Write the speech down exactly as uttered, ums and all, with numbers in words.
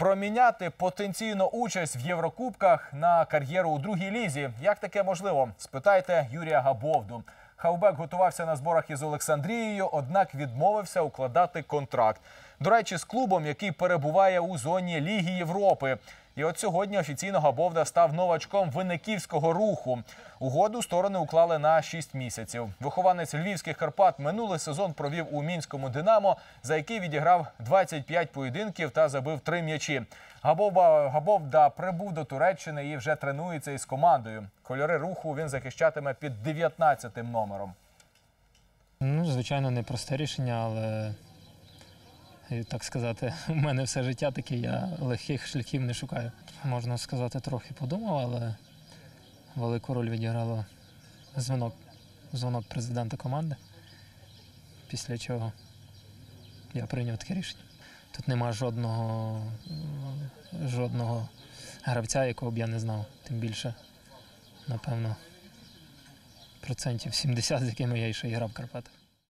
Проміняти потенційну участь в Єврокубках на кар'єру у другій лізі. Як таке можливо? Спитайте Юрія Габовду. Хавбек готувався на зборах із Олександрією, однак відмовився укладати контракт. До речі, з клубом, який перебуває у зоні Ліги Європи. І от сьогодні офіційно Габовда став новачком Винниківського Руху. Угоду сторони уклали на шість місяців. Вихованець львівських Карпат минулий сезон провів у мінському «Динамо», за який відіграв двадцять п'ять поєдинків та забив три м'ячі. Габовда, Габовда прибув до Туреччини і вже тренується із командою. Кольори Руху він захищатиме під дев'ятнадцятим номером. Ну, звичайно, непросте рішення, але, так сказати, у мене все життя таке, я легких шляхів не шукаю. Можна сказати, трохи подумав, але велику роль відіграло дзвінок, дзвінок президента команди, після чого я прийняв таке рішення. Тут нема жодного, жодного гравця, якого б я не знав, тим більше, напевно, процентів сімдесят, з якими я ще і грав в Карпатах.